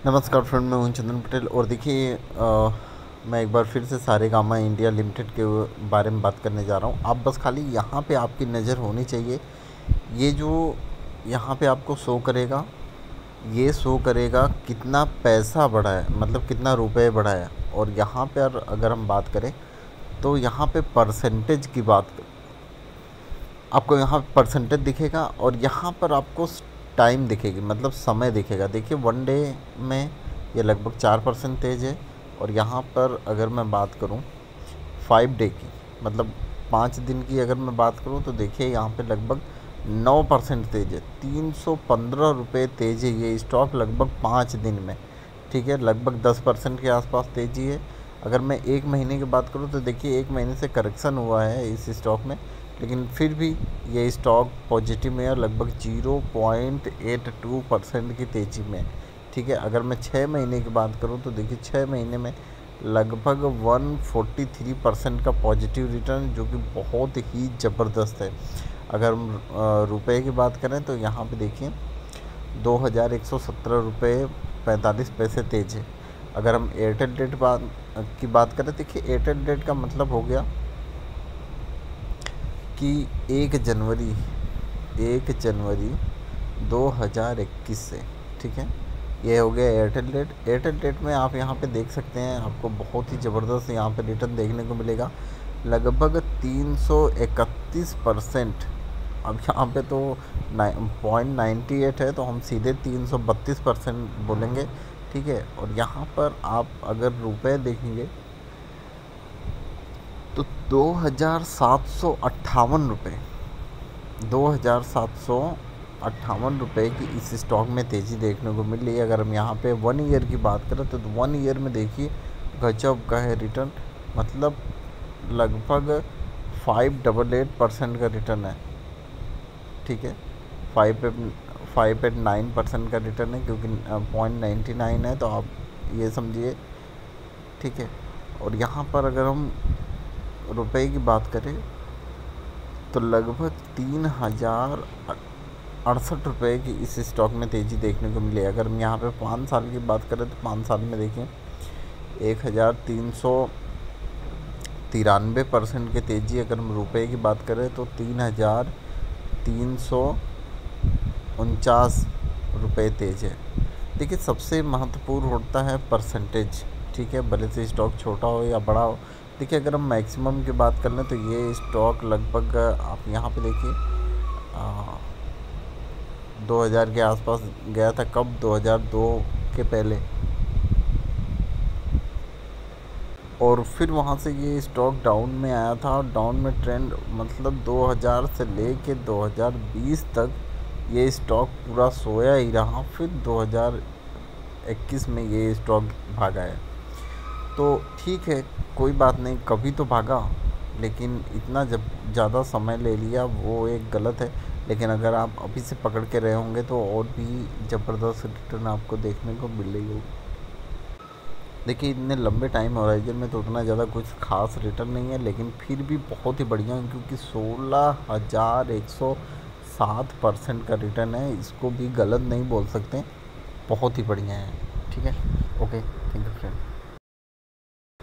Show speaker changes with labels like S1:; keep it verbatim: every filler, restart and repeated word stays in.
S1: नमस्कार फ्रेंड, मैं हूं चंदन पटेल। और देखिए अ, मैं एक बार फिर से सारेगामा इंडिया लिमिटेड के बारे में बात करने जा रहा हूं। आप बस खाली यहां पे आपकी नज़र होनी चाहिए। ये जो यहां पे आपको शो करेगा, ये शो करेगा कितना पैसा बढ़ा है, मतलब कितना रुपए बढ़ा है। और यहाँ पर अगर हम बात करें तो यहाँ पे परसेंटेज की बात, आपको यहाँ परसेंटेज दिखेगा और यहाँ पर आपको टाइम दिखेगी, मतलब समय दिखेगा। देखिए वन डे में ये लगभग चार परसेंट तेज़ है। और यहाँ पर अगर मैं बात करूँ फाइव डे की, मतलब पाँच दिन की अगर मैं बात करूँ, तो देखिए यहाँ पे लगभग नौ परसेंट तेज़ है। तीन सौ पंद्रह रुपये तेज़ है ये स्टॉक लगभग पाँच दिन में। ठीक है, लगभग दस परसेंट के आसपास तेज़ी है। अगर मैं एक महीने की बात करूँ तो देखिए एक महीने से करेक्शन हुआ है इस स्टॉक में, लेकिन फिर भी ये स्टॉक पॉजिटिव में है, लगभग zero point eight two percent की तेज़ी में। ठीक है, अगर मैं छः महीने की बात करूँ तो देखिए छः महीने में लगभग वन फोर्टी थ्री परसेंट का पॉजिटिव रिटर्न, जो कि बहुत ही ज़बरदस्त है। अगर हम रुपए की बात करें तो यहाँ पे देखिए दो हज़ार एक सौ सत्रह रुपये पैंतालीस पैसे तेज है। अगर हम एयरटेल डेट बात की बात करें, देखिए एयरटेल डेट का मतलब हो गया कि एक जनवरी एक जनवरी दो हज़ार इक्कीस से, ठीक है, ये हो गया एयरटेल डेट। एयरटेल डेट में आप यहाँ पे देख सकते हैं, आपको बहुत ही ज़बरदस्त यहाँ पे रिटर्न देखने को मिलेगा, लगभग तीन सौ इकतीस परसेंट। अब यहाँ पे तो पॉइंट नाइन्टी एट है, तो हम सीधे तीन सौ बत्तीस परसेंट बोलेंगे। ठीक है, और यहाँ पर आप अगर रुपए देखेंगे तो दो हज़ार सात सौ अट्ठावन रुपये दो हज़ार सात सौ अट्ठावन रुपये की इस स्टॉक में तेज़ी देखने को मिल रही है। अगर हम यहाँ पे वन ईयर की बात करें तो वन ईयर में देखिए गजब का है रिटर्न, मतलब लगभग फाइव डबल एट परसेंट का रिटर्न है। ठीक है, five five eight nine percent का रिटर्न है, क्योंकि पॉइंट नाइन्टी नाइन है, तो आप ये समझिए। ठीक है, और यहाँ पर अगर हम रुपए की बात करें तो लगभग तीन हज़ार अड़सठ रुपये की इस स्टॉक में तेज़ी देखने को मिली। अगर हम यहाँ पे पाँच साल की बात करें तो पाँच साल में देखें एक हज़ार तीन सौ तिरानवे परसेंट की तेज़ी। अगर हम रुपए की बात करें तो तीन हज़ार तीन सौ उनचास रुपये तेज़ है। देखिए सबसे महत्वपूर्ण होता है परसेंटेज। ठीक है, भले से स्टॉक छोटा हो या बड़ा हो। देखिए अगर हम मैक्सिमम की बात कर लें तो ये स्टॉक लगभग आप यहाँ पे देखिए दो हज़ार के आसपास गया था। कब? दो हज़ार दो के पहले। और फिर वहाँ से ये स्टॉक डाउन में आया था, और डाउन में ट्रेंड मतलब दो हज़ार से लेके दो हज़ार बीस तक ये स्टॉक पूरा सोया ही रहा। फिर दो हज़ार इक्कीस में ये स्टॉक भागा है। तो ठीक है, कोई बात नहीं, कभी तो भागा, लेकिन इतना जब ज़्यादा समय ले लिया वो एक गलत है। लेकिन अगर आप अभी से पकड़ के रहे होंगे तो और भी ज़बरदस्त रिटर्न आपको देखने को मिल रही होगी। देखिए इतने लंबे टाइम होराइजन में तो उतना ज़्यादा कुछ खास रिटर्न नहीं है, लेकिन फिर भी बहुत ही बढ़िया है, क्योंकि सोलह हज़ार एक सौ सात परसेंट का रिटर्न है। इसको भी गलत नहीं बोल सकते, बहुत ही बढ़िया है। ठीक है, ओके, थैंक यू फ्रेंड।